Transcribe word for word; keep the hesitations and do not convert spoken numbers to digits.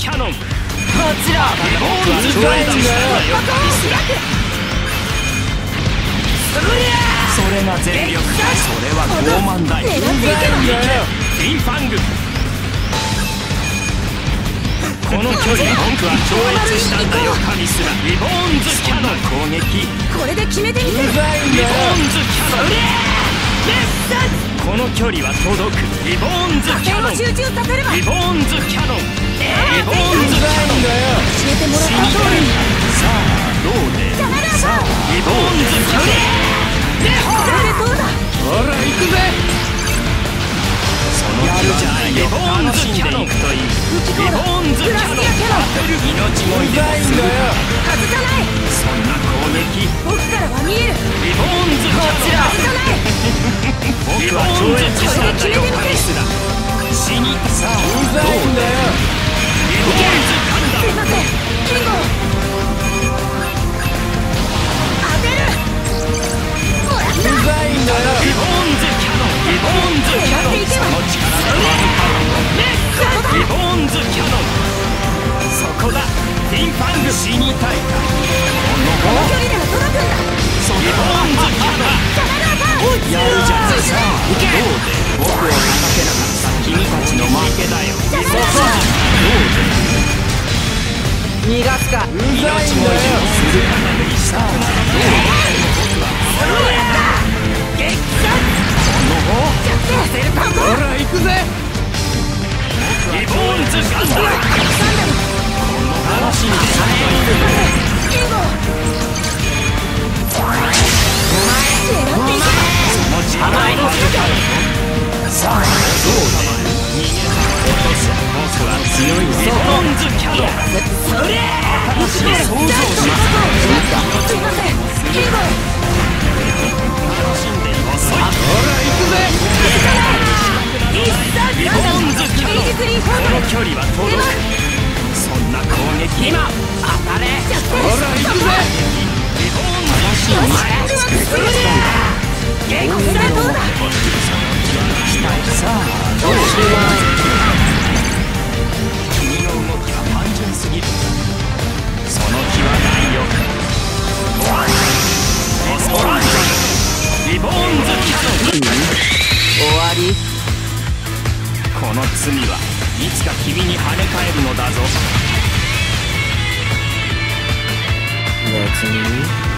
キャノン。こちらリボーンズ超越したんだよカリスラ。それが全力、それは傲慢だよ。 狙っていけばフィンファング。この距離僕は超越したんだよカリスラ。リボーンズキャノン攻撃。 これで決めてみせる。 リボーンズキャノン。この距離は届く。リボーンズキャノン。 集中させれば。 リボーンズキャノン。リボーンズキャノン。 教えてもらった通りに。 さあどうで。さあリボーンズキャノン。 これでどうだ。 ほら行くぜ。その気はないよ。リボーンズキャノンといい。リボーンズキャノン。当てる命もいでもすぐ外さない。 そんな攻撃僕からは見える。 リボーンズキャノン。 外さない。 僕は超越したんだよカリスラ。死にさあどうだよ。リボーンズカンダ。 すいませんキンゴ。当てる。もらった。 リボーンズキャノン。リボーンズキャノン。その力でワンパウンド。リボーンズキャノン。そこだ。フィンファング。死にたいか。 この距離でも届くんだ。 リボーンズキャノン。やるじゃん。さあどうで。僕を叩けなかった君たちの負けだよ。どうで。 逃がすか。 命もいるするからでした。どうで。僕は激殺。させるか。 ほら行くぜ。リボーンズガンダム。楽しみでさえキンゴ。お前狙っていけ。 その力をさあどうだ。逃げた落とす。僕は強い。リボーンズキャノン。 それ。 私の想像します。 すいませんキンゴ。 楽しんで遅い。ほら行くぜ。リボーンズキャノン。この距離は届く。そんな攻撃今当たれ。ほら行くぜ。リボーンズキャノン。 ゲコそれどうだ。 さあどうしよう。君の動きは単純すぎる。その気はないよ。オランジリボーンズキャノン。 終わり。 この罪はいつか君に跳ね返るのだぞ。 別に